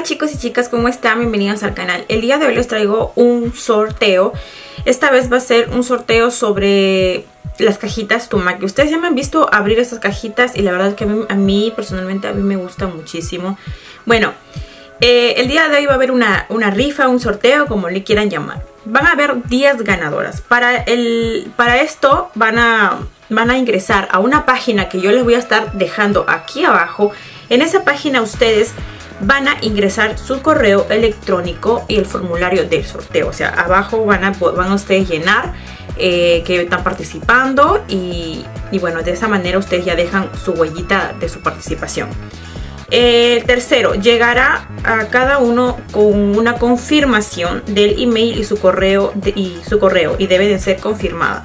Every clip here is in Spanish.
chicos y chicas, ¿cómo están? Bienvenidos al canal. El día de hoy les traigo un sorteo. Esta vez va a ser un sorteo sobre las cajitas Tumaki. Ustedes ya me han visto abrir estas cajitas y la verdad es que a mí personalmente me gusta muchísimo. Bueno, el día de hoy va a haber una rifa, un sorteo, como le quieran llamar. Van a haber 10 ganadoras. Para esto van a ingresar a una página que yo les voy a estar dejando aquí abajo. En esa página ustedes van a ingresar su correo electrónico y el formulario del sorteo. O sea, abajo van a ustedes llenar que están participando y bueno, de esa manera ustedes ya dejan su huellita de su participación. El tercero, llegará a cada uno con una confirmación del email y su correo y debe de ser confirmada.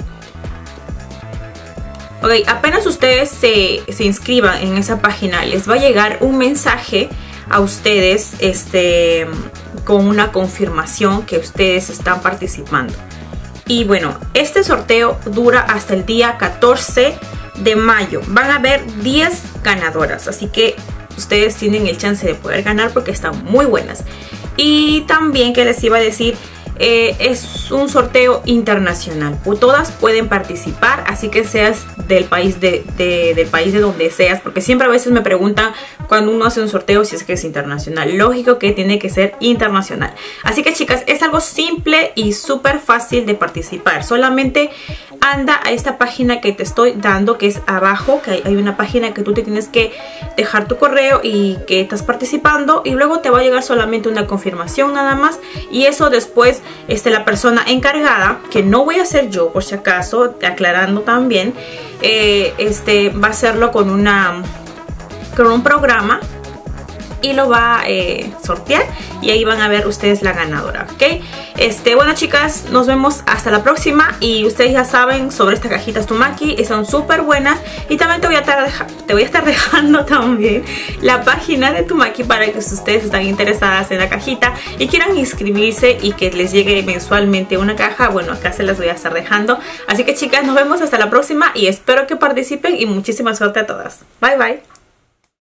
Ok, apenas ustedes se inscriban en esa página, les va a llegar un mensaje a ustedes con una confirmación que ustedes están participando. Y bueno, este sorteo dura hasta el día 14 de mayo. Van a haber 10 ganadoras, así que ustedes tienen el chance de poder ganar porque están muy buenas. Y también que les iba a decir, es un sorteo internacional. Todas pueden participar, así que seas del país del país de donde seas, porque siempre a veces me preguntan cuando uno hace un sorteo si es que es internacional. Lógico que tiene que ser internacional. Así que chicas, es algo simple y súper fácil de participar. Solamente anda a esta página que te estoy dando, que es abajo, que hay una página que tú te tienes que dejar tu correo y que estás participando, y luego te va a llegar solamente una confirmación nada más, y eso después la persona encargada, que no voy a ser yo por si acaso, aclarando también, va a hacerlo con un programa y lo va a sortear, y ahí van a ver ustedes la ganadora, ¿ok? Bueno chicas, nos vemos hasta la próxima, y ustedes ya saben sobre estas cajitas Tumaki, y son súper buenas. Y también te voy a estar dejando también la página de Tumaki para que si ustedes están interesadas en la cajita y quieran inscribirse y que les llegue mensualmente una caja, bueno, acá se las voy a estar dejando. Así que chicas, nos vemos hasta la próxima y espero que participen y muchísima suerte a todas. Bye bye.